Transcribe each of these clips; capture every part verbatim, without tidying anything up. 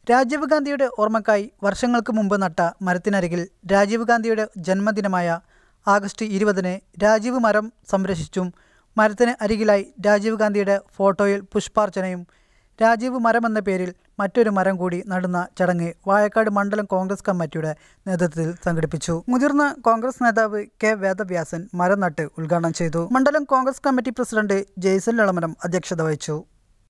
രാജീവ് ഗാന്ധിയുടെ ഓർമ്മക്കായി വർഷങ്ങൾക്ക് മുമ്പ് നട്ട മരത്തിനരികിൽ രാജീവ് ഗാന്ധിയുടെ ജന്മദിനമായ ആഗസ്റ്റ് ഇരുപതിന് രാജീവ് മരം സംരക്ഷിച്ചും മരത്തിന് അരികിലായി രാജീവ് ഗാന്ധിയുടെ ഫോട്ടോയിൽ പുഷ്പാർച്ചനയും രാജീവ് മരം എന്ന പേരിൽ മറ്റൊരു മരം കൂടി നടുന്ന ചടങ്ങ് വാഴക്കാട് മണ്ഡലം കോൺഗ്രസ് കമ്മിറ്റിയുടെ നേതൃത്വത്തിൽ സംഘടിപ്പിച്ചു. മുതിർന്ന കോൺഗ്രസ് നേതാവ് കെ വേദവ്യാസൻ മരം നട്ട് ഉദ്ഘാടനം ചെയ്തു. മണ്ഡലം കോൺഗ്രസ് കമ്മിറ്റി പ്രസിഡന്റ് ജെയ്സൺ ഇളമരം അധ്യക്ഷത വഹിച്ചു.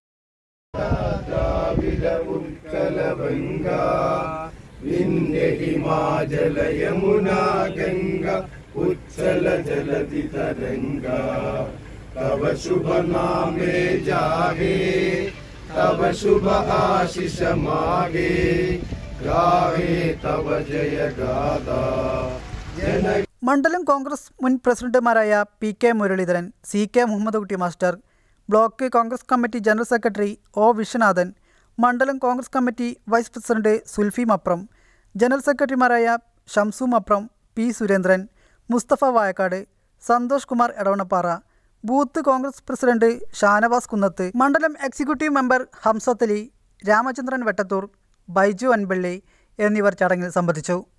तव शुभ नामे जागे तव शुभ आशीष मागे गाहे तव जय गाथा. മണ്ഡലം കോൺഗ്രസ് മുൻ പ്രസിഡന്റുമാരായ P K Muraleedharan, C K Muhammad Kutty master, block Congress committee general secretary O Viswanathan, മണ്ഡലം Congress committee vice president Sulfi Mapram, general സെക്രട്ടറിമാരായ Shamsu Mapram, P Surendran, Mustafa Vayakkad, Santhosh Kumar Edavanappara, booth Congress president Shanavas Kunnath, മണ്ഡലം എക്സിക്യൂട്ടീവ് മെമ്പർ ഹംസത്ത് അലി, രാമചന്ദ്രൻ വെട്ടത്തൂർ, ബൈജു അൻപള്ളി എന്നിവർ ചടങ്ങിൽ സംബന്ധിച്ചു.